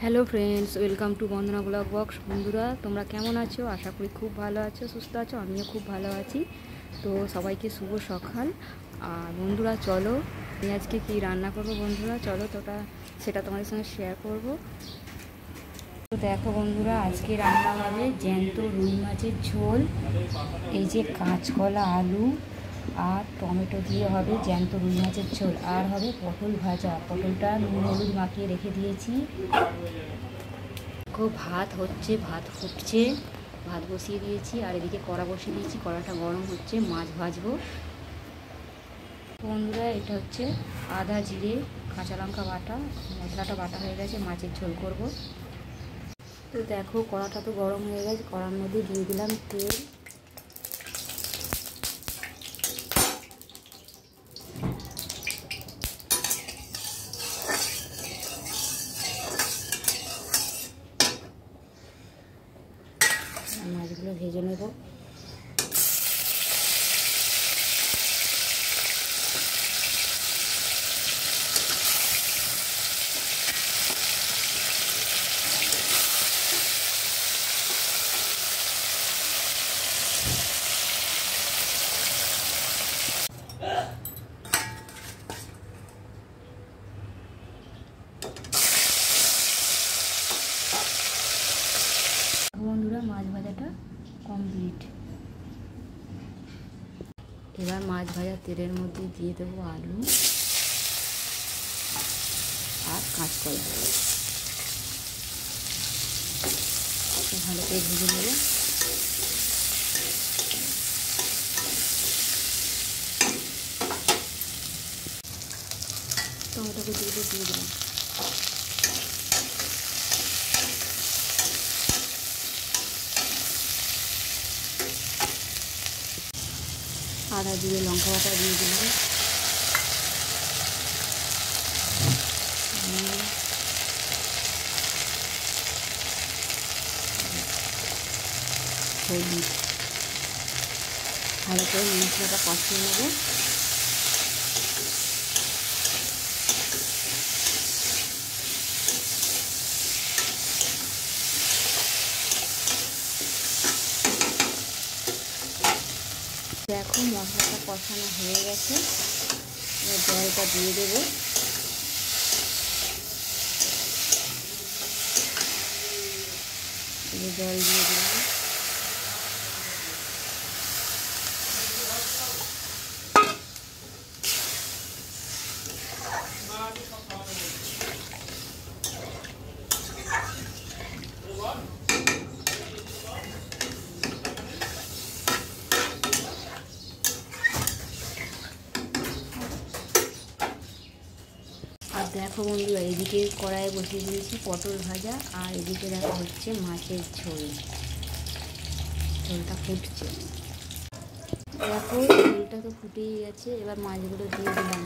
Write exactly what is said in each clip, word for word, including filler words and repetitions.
Hello friends, welcome to Bandana blog box. বন্ধুরা, তোমরা কেমন আছো? আশা করি খুব ভালো আছো, সুস্থ আছো। আমিও খুব ভালো আছি। তো সবাইকে শুভ সকাল। আর বন্ধুরা চলো, আমি আজকে কী রান্না করব বন্ধুরা, চলো তোটা সেটা তোমাদের সঙ্গে শেয়ার করব। তো দেখো বন্ধুরা, আজকে রান্না হবে জ্যান্ত রুই মাছের ঝোল, এই যে কাঁচকলা, আলু আর টমেটো দিয়ে হবে জ্যান্ত রুই মাছের ঝোল, আর হবে পটল ভাজা। পটলটা নুন হলুদ মাখিয়ে রেখে দিয়েছি। দেখো ভাত হচ্ছে, ভাত ফুটছে, ভাত বসিয়ে দিয়েছি। আর এদিকে কড়া বসিয়ে দিয়েছি, কড়াটা গরম হচ্ছে, মাছ ভাজবো। বন্ধুরা, এটা হচ্ছে আদা জিরে কাঁচা লঙ্কা বাটা, মশলাটা বাটা হয়ে গেছে, মাছের ঝোল করব। তো দেখো কড়াটা তো গরম হয়ে গেছে, কড়ার মধ্যে দিয়ে দিলাম তেল। মাছগুলো ভেজে নেব। বন্ধুরা, মাছ ভাজাটা কমপ্লিট। এবার মাছ ভাজা তেলের মধ্যে দিয়ে দেবো আলু আর কাঁচকলা, ভালো করে ভেজে নেব। টমেটোকে দিয়ে দিয়ে দিলাম। আদা দিয়ে লঙ্কা বাটা দিয়ে দিলাম। হলুদ, ভালো করে মশলাটা কষিয়ে নেব। দেখো মশলাটা কষানো হয়ে গেছে, এবার জলটা দিয়ে দেবো। জল দিয়ে দিলাম। আর দেখো বন্ধুরা, এদিকে কড়াইয়ে বসিয়ে দিয়েছি পটল ভাজা, আর এদিকে দেখো হচ্ছে মাছের ঝোল, ঝোলটা ফুটছে। দেখো ঝোলটা তো ফুটেই গেছে, এবার মাছগুলো দিয়ে দিলাম।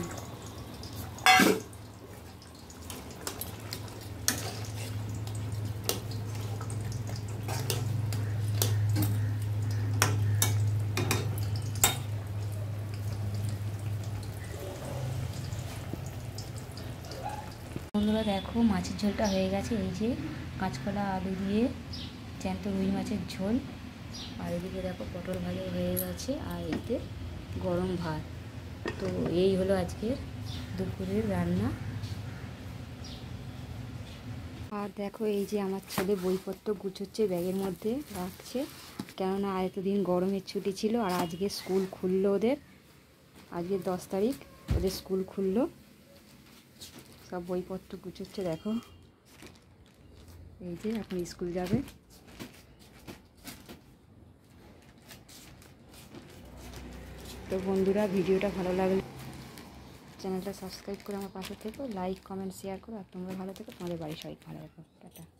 বন্ধুরা দেখো মাছের ঝোলটা হয়ে গেছে, এই যে কাঁচকলা আলু দিয়ে জ্যান্ত রুই মাছের ঝোল। আর এদিকে দেখো পটল ভাজা হয়ে গেছে, আর এতে গরম ভাত। তো এই হলো আজকের দুপুরের রান্না। আর দেখো এই যে আমার ছেলে বইপত্র গুছোচ্ছে, ব্যাগের মধ্যে রাখছে, কেননা আর এতদিন গরমের ছুটি ছিল, আর আজকে স্কুল খুললো ওদের। আজকে দশ তারিখ ওদের স্কুল খুললো, সব বইপত্র গুছোচ্ছে। দেখো এই যে এখন স্কুল যাবে। তো বন্ধুরা, ভিডিওটা ভালো লাগলে চ্যানেলটা সাবস্ক্রাইব করে আমার পাশে থেকো, লাইক কমেন্ট শেয়ার করো। আর তোমরা ভালো থেকো, তোমাদের বাড়ির সবাই ভালো থেকো। টাটা।